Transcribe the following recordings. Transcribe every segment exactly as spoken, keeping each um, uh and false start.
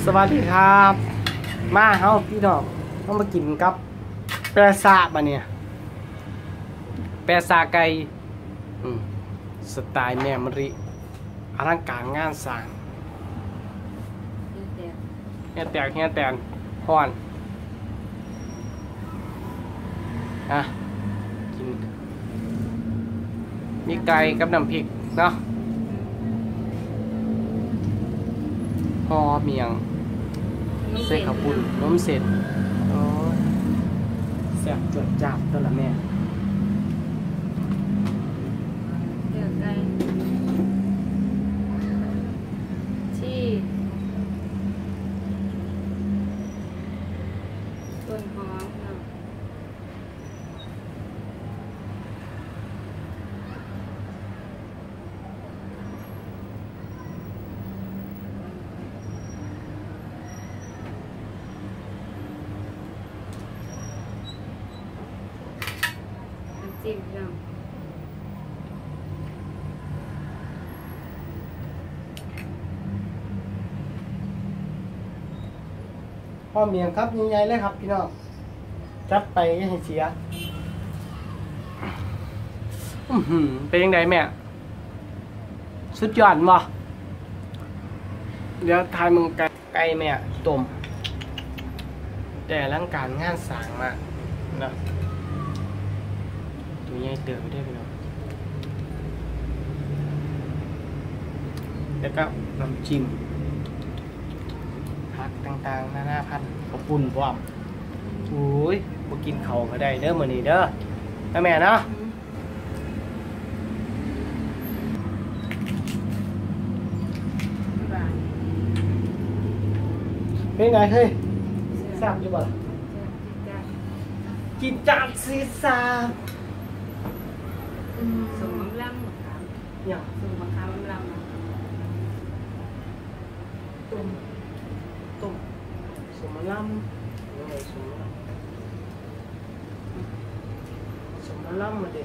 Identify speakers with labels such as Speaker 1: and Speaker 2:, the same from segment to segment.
Speaker 1: สวัสดีครับมาเฮาพี่น้องต้องมากินกับแปซาบะเนี่ยแปซาไก่สไตล์แม่มะริอลังการงานสร้างเฮียแตกเฮียแตนพอนอ่ะกินมีไก่กับน้ำพริกเนาะห่อเมียงใส่ข้าวปุ้นน้ำเสร็จโอ้แซ่บจดจับตัวละแม่
Speaker 2: เดี๋ยวไก่ที่ต้นหอมเนาะจิ้มเนาะ
Speaker 1: พ่อเมียงครับใหญ่ๆเลยครับพี่น้องจัดไปให้เสียอื้อหือเป็นยังไงแม่สุดยอดบ่เดี๋ยวทายมึงไก่ไก่แม่ต้มแต่ร่างการงานสร้างมากนะตัวใหญ่เติบไม่ได้พี่น้องแล้วก็น้ำจิ้มผักต่างๆนานาพันธุ์ขอบปุ่นพร้อมโอ้ยมากินเขาก็ได้เด้อมื้อนี้เด้อนะแม่เนาะเป็นไงเฮ้ยแซ่บอยู่บ่ล่ะกินจัดซีซา
Speaker 2: สมมะลำมะขาม
Speaker 1: เนี่ย
Speaker 2: สมมะขามมะลำ
Speaker 1: ต้มต้มสมมะลำยังไงสมมะลำสมมะลำมาเด็ด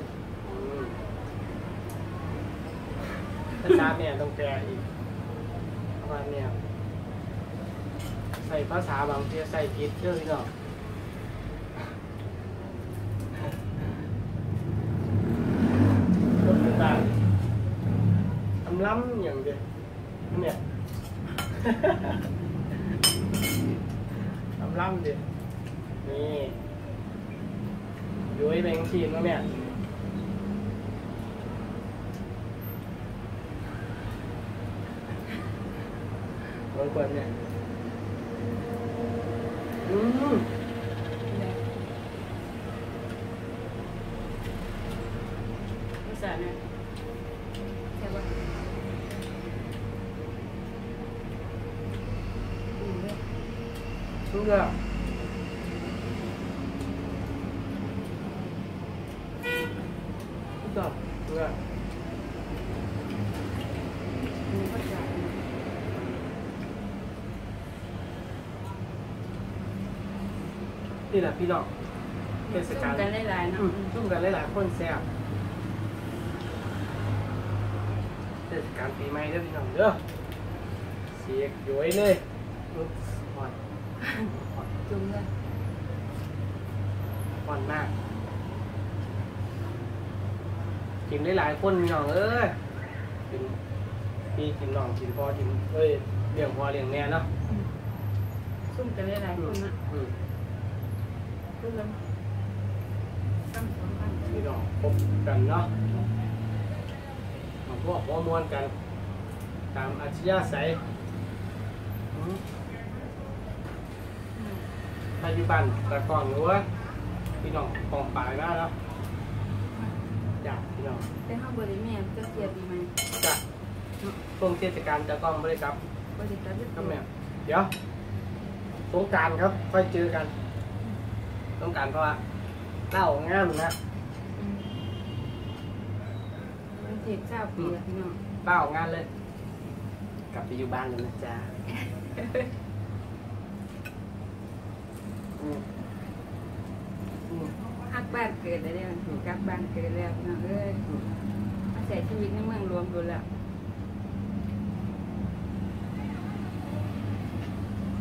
Speaker 1: ภาษาเนี่ยต้องแปลอีกประมาณเนี่ยใส่ภาษาบางทีใส่ผิดเยอะเนาะคนต่างทำล้ำอย่างเดียวเนี่ยทำล้ำเดียวนี่ย้อยแบงชีนแล้วเนี่ยบางคนเนี่ยอืม
Speaker 2: ภาษาเนี่ยใช่ป่ะ
Speaker 1: เชื่อชอบเชื่อนี่แหละพี่น้องเทศกาล
Speaker 2: กันหลายๆเนาะ
Speaker 1: ชุ่มกันหลายๆคนแซ่บเทศกาลปีใหม่เด้อพี่น้องเด้อเสียกย้อยเลยหอนหอน
Speaker 2: จุ่มเลย
Speaker 1: หอนมากกินได้หลายคนพี่น้องเอ้ยกินพี่กินน้องกินพ่อกินเอ้ยเลี้ยงพ่อเลี้ยงแม่เนาะ
Speaker 2: ซุ่มกันหลายๆคนนะทุกคนตั้งสองพัน
Speaker 1: พี่น้องพบกันเนาะมาพวกหัวมวนกันตามอัจฉริยะใสปัจจุบันแต่ก่อนรู้ว่าพี่น้องกองปลายมากแล้วอยากพี่น้อง
Speaker 2: แต่ข้าวบริเมียจะเกียดดีไหม
Speaker 1: จ้ะช่วงเทศกาลจะกล้องบริกรรม
Speaker 2: บริการ
Speaker 1: ก็แม่เดี๋ยวสงการครับค่อยเจอกันสงการเพราะว่าเล่างานนะ
Speaker 2: มันเจ็บเจ้าปีละพี่น้อง
Speaker 1: เล่างานเลยกลับไปอยู่บ้านเลยนะจ๊ะ
Speaker 2: ฮักบ้านเกิดแล้วเนี่ยกลับบ้านเกิดแล้วเนาะเอ้ยมาใส่ชีวิตในเมืองรวมดูแล้ว
Speaker 1: อ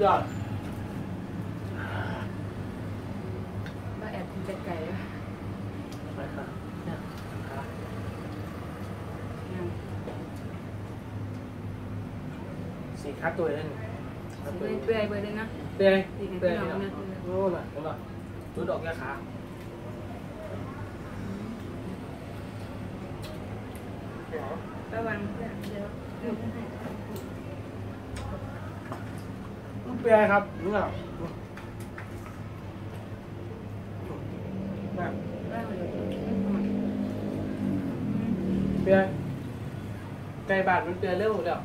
Speaker 1: ยอด
Speaker 2: ว่าแอบกินไก่อะ
Speaker 1: ไปค่ะเนี่ยค่ะสีคัดตัวเล่นคัดตัว
Speaker 2: เปื่อยเปื่อยเลยนะ
Speaker 1: เปื่อย
Speaker 2: ดีกัน
Speaker 1: เปื่อย
Speaker 2: พี่น้อง
Speaker 1: เนาะ
Speaker 2: เนี่ย
Speaker 1: โอ้น่ะเห็นป่ะดูดอกยาขาเดี๋ยว
Speaker 2: ระวังเดี๋ยวเดี๋ยว
Speaker 1: เปื่อยครับนี่อ่ะน่ะ
Speaker 2: ระวัง
Speaker 1: เปื่อยไก่บาดมันเปื่อยเร็วเดี๋ยว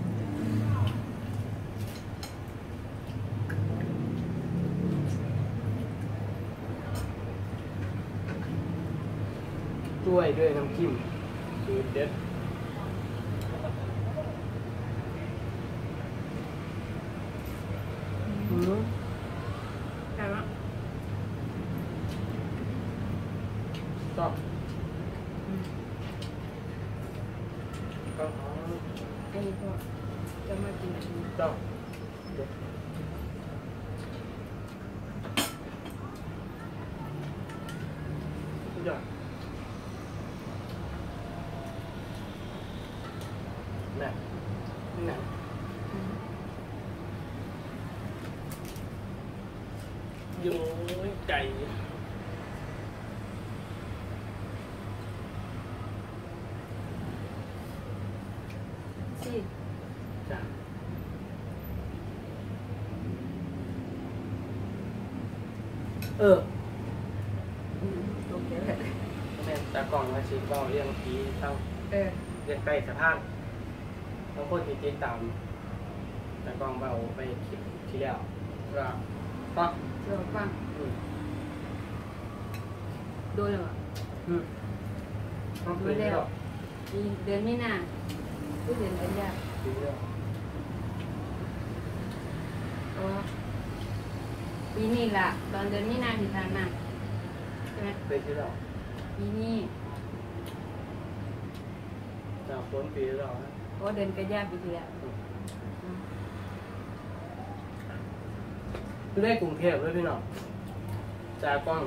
Speaker 1: ด้วยด้วยน้ำจิ้มสูตรเด็ดอืม
Speaker 2: ไก่วะ
Speaker 1: ชอบก็
Speaker 2: ไอ้พวกจะมากินอันนี้
Speaker 1: ชอบเด็ดสุดยอดน่ะนี่น่ะอยู่ไก่
Speaker 2: สิ
Speaker 1: จ้ะเออ
Speaker 2: โอเค
Speaker 1: แม่ตากล่องมาชิมเบาเรื่องผีเท่า
Speaker 2: เออ
Speaker 1: เรียนไปสะพานบางคนที่ติดตามตากล่องเบาไปคลิปที่แล้วก็ก็
Speaker 2: เดี๋ยวฟัง
Speaker 1: อืม
Speaker 2: โดนเลยอ่ะ
Speaker 1: อืมต้องคุยแล้ว
Speaker 2: มีเดือนไม่นานผู้เดือนกันยา
Speaker 1: คุยแล้ว
Speaker 2: อ๋อปีนี้ล่ะตอนเดือนไม่นานที่ผ่านมาใช่ไหม
Speaker 1: ไปที่แล้ว
Speaker 2: ปีนี้
Speaker 1: จากพ้นปีแล้วนะ
Speaker 2: โอ้เดือนกันยาปีที่แล้ว
Speaker 1: คือได้กรุงเทพด้วยพี่น้องจากกล้อง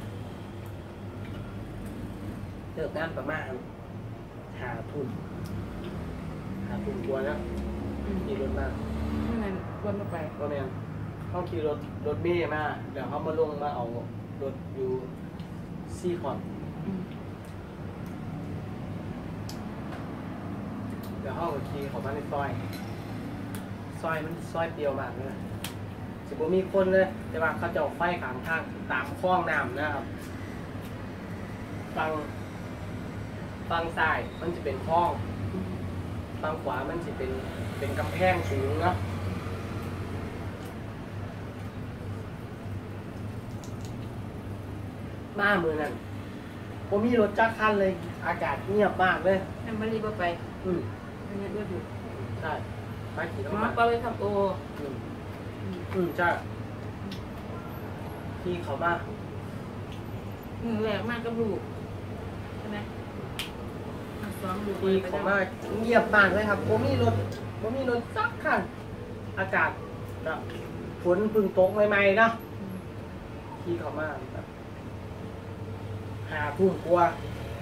Speaker 1: เลิกงานประมาณหาทุนหาทุนกลัวนะขี่รถมา
Speaker 2: ทำไมวนมาไป
Speaker 1: ก็แม่นเขาขี่รถรถเมย์มาเดี๋ยวเขามาลงมาเอารถอยู่ซีคอน
Speaker 2: อืม
Speaker 1: เดี๋ยวเขาก็ขี่เขามาในซอยซอยมันซอยเปรียวมากเลยสิบ่มีคนเลยแต่ว่าเขาจะเอาไฟขางทางตามคลองน้ำนะครับฟังฟังซ้ายมันจะเป็นคลองฟังขวามันจะเป็นเป็นกำแพงสูงเนาะมามือนั่นผมมีรถจักรคันเลย อากาศเงียบมากเลย
Speaker 2: แอมเบอรี่บ่ไป
Speaker 1: อืม
Speaker 2: อันนี้ด้วยอยู่
Speaker 1: ใช่ไปขี่
Speaker 2: หม
Speaker 1: น้ำ
Speaker 2: อ
Speaker 1: มัน
Speaker 2: ไปไปทำโอ
Speaker 1: อืมอืมใช่ที่เขามา
Speaker 2: มือแรกมากกับลูกใช่ไหมสองลูก
Speaker 1: ที่เขามาเงียบมากเลยครับผมมีรถผมมีรถสักคันอากาศแบบฝนเพึ่งตกใหม่ๆเนาะที่เขามาแบบหาทุ่มกลัว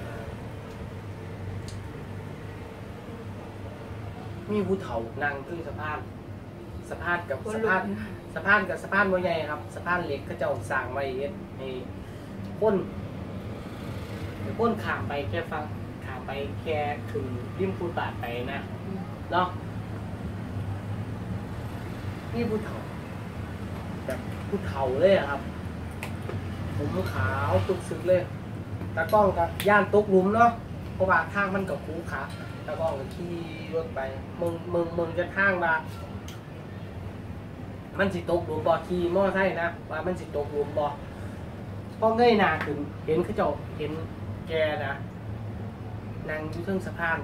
Speaker 1: มีผู้เฒ่านั่งขึ้นสะพานสะพานกับ
Speaker 2: คน
Speaker 1: สะ
Speaker 2: ลุ
Speaker 1: พาน
Speaker 2: ก
Speaker 1: สะพานกับสะพานบ่ใหญ่ครับสะพานเหล็กเขาเจ้าสร้างไว้เฮ็ดให้คนให้คนข้ามไปแค่ฟังข้ามไปแค่ถึงริมฟุตบาทไปนะเนาะนี่ผู้เฒ่าแบบผู้เฒ่าเลยอะครับ ผมขาวตุกซึกเลยตากล้องกับย่านตกหลุมเนาะเพราะว่าทางมันกับคูขาตากล้องก็ขี่รถไปมึงมึงมึงจะทางว่ามันสิตกหลุมบ่ขี่มอไซค์นะว่ามันสิตกหลุมบ่พอเงยหน้าขึ้นเห็นเขาเจ้าเห็นแกนะนั่งอยู่เทิงสะพาน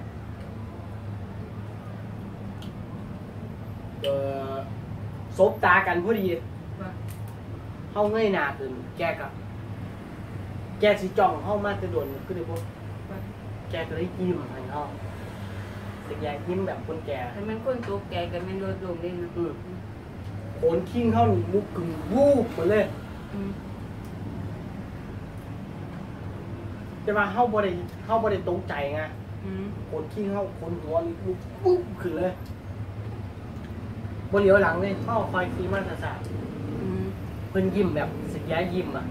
Speaker 1: เออซบตากันพอดี
Speaker 2: ว่า
Speaker 1: เข้าเงยหน้าขึ้นแกกับแกสิจ้องเข้ามาจะโดนก็เลยพวก
Speaker 2: ว่า
Speaker 1: แกก็เลยยิ้มให้เขาเด็กแยกยิ้มแบบคนแก่
Speaker 2: แต่มันคนตัวแก่กันมันโดนลงเลยนะ
Speaker 1: อืมนคิงเข้ามุกกึ่งวูบหมดเลย
Speaker 2: อืม
Speaker 1: แต่ว่าเข้าบ่ได้เข้าบ่ได้ตกใจไง
Speaker 2: อืม
Speaker 1: โอนคิงเข้าโอนหัวนี่ลุกปุ๊บขึ้นเลยบ่เหลียวหลังเลยเข้าคอยขี่มาสาด
Speaker 2: อืม
Speaker 1: เพิ่นยิ้มแบบสัญญายิ้มอ่ะ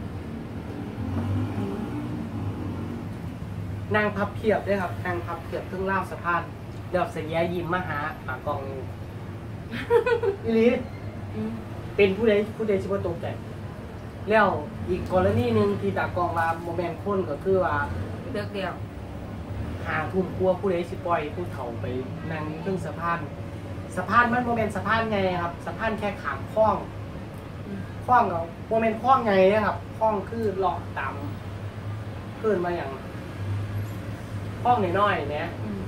Speaker 1: นางพับเพียบด้วยครับนางพับเพียบเครื่องล่างสะพานแล้วสัญญายิ้มมาหาปากกองอีหลี
Speaker 2: อืม
Speaker 1: เป็นผู้ใดผู้ใดสิบ่ตกใจแล้วอีกกรณีหนึ่งที่ตากองว่าโมเมนต์คนก็คือว่า
Speaker 2: เลือกเดียว
Speaker 1: หาทุ่มกลัวผู้ใดสิปล่อยผู้เฒ่าไปนั่งอยู่เครื่องสะพานสะพานมันโมเมนต์สะพานไงครับสะพานแค่ขามคล้อง
Speaker 2: อืม
Speaker 1: คล้องเราโมเมนต์คล้องไงนะครับคล้องคือเลาะตามขึ้นมาอย่างคล้องน้อยๆเนี่ย
Speaker 2: อืม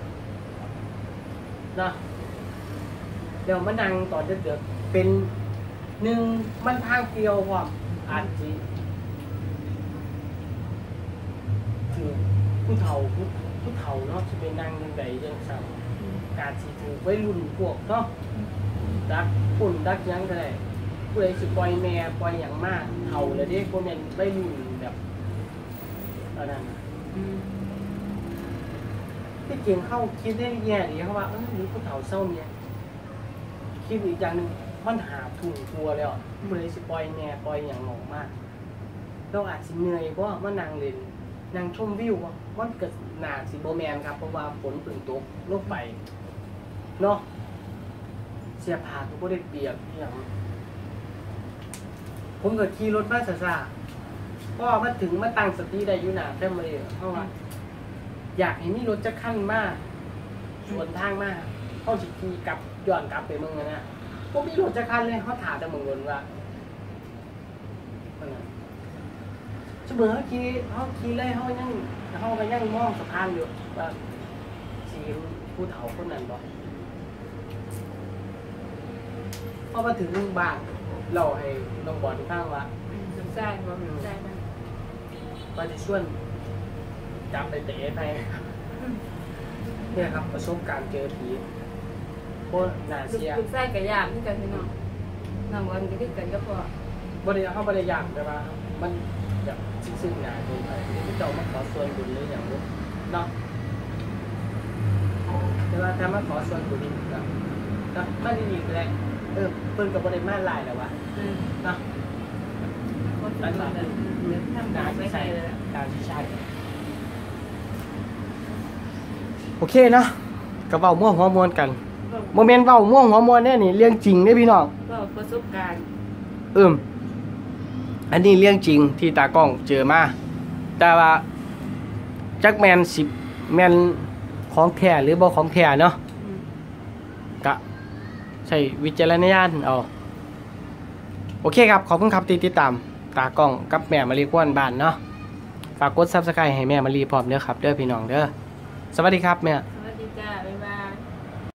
Speaker 1: นะเดี๋ยวมันนั่งตอนเดือดๆเป็นหนึ่งมันทางเดียวพร้อมอาจจะคือผู้เฒ่าผู้ผู้เฒ่าเนาะจะเป็นนั่งยังไงยังสั่ง
Speaker 2: อืม
Speaker 1: การสิถูกไว้รุ่นพวกเนาะดักปุ่นดักหยังก็ได้ผู้ใดสิปล่อยแม่ปล่อยอย่างมากเฒ่าเลยเด้พวกแม่นไว้รุ่นแบบตอนนั้นน่ะ
Speaker 2: อืม
Speaker 1: ที่จริงเข้าคิดได้แย่ดีเขาว่าเออหรือผู้เฒ่าเศร้าเนี่ยคิดอีกอย่างหนึ่งมันหาถุงกลัวแล้วผู้ใดสิปล่อยแม่ปล่อยอย่างออกมากเราอาจสิเหนื่อยเพราะว่ามันนั่งเล่นนั่งชมวิวอะมันเกิดหนาสิโบแมนครับเพราะว่าฝนตื่นตกลงไปเนาะเสียผ้าก็บ่ได้เปียกอหย่างผมก็ขี่รถมาซาๆเพราะว่ามาถึงมาตั้งสติได้อยู่หนาแค่มาเลยเพราะว่า อยากเห็นมีรถจะขั้นมากสวนทางมากเข้าสิขี่กลับย้อนกลับไปเมืองนะนะพวกมีรถจะขั้นเลยเขาถามแต่เมืองนนว่าเสมอเขาขี่เขาขี่เลยเขายังเขาก็ยังมองสะพานอยู่ว่าสีผู้เฒ่าคนนั้นบอกพอมาถึงบ้านเราให้น้องบอลฟังว่า
Speaker 2: อืมสนใจบ่สนใจนะ
Speaker 1: ว่าจะช่วยจับไปเตะไปเนี่ยครับประสบการณ์เจอผีโคตรน่า
Speaker 2: ลูก
Speaker 1: เสีย
Speaker 2: ลูกไส้กับยามที่กันพี่น้องน้องวันก็ที่กันก็พอบ
Speaker 1: ริเขาบริยากแต่ว่ามันแบบซึ้งๆหนาเกินไปที่เจ้ามาขอส่วนบุญหรืออย่างนู้นเนาะแต่ว่าถ้ามาขอส่วนบุญก็ก็ไม่ได้ดีเลยเออเพิ่นกับบริมาหลายแล้ววะ
Speaker 2: อืม
Speaker 1: เนาะ
Speaker 2: คนสนใจเลยเดี๋ยวทำการไม่ใช่เลย
Speaker 1: การที่ใช่โอเคนะกระเป๋าม่วงหัวมวนกันโมเมนต์เบ้าม่วงหัวมวนเนี่ยนี่เรื่องจริงเนี่ยพี่น้อง
Speaker 2: ก็ประสบการณ์
Speaker 1: เอิ่มอันนี้เรื่องจริงที่ตากล้องเจอมาแต่ว่าจักแมนสิบแมนของแท้หรือบ่ของแท้เนาะ
Speaker 2: อืม
Speaker 1: กะใช้วิจารณญาณเอาโอเคครับขอบคุณครับที่ติดตามตากล้องกับแม่มารีกวนบ้านเนาะฝากกด ซับสไครบ์ ให้แม่มารีพร้อมเด้อครับเด้อพี่น้องเด้อสวัสดีครับแม่
Speaker 2: ส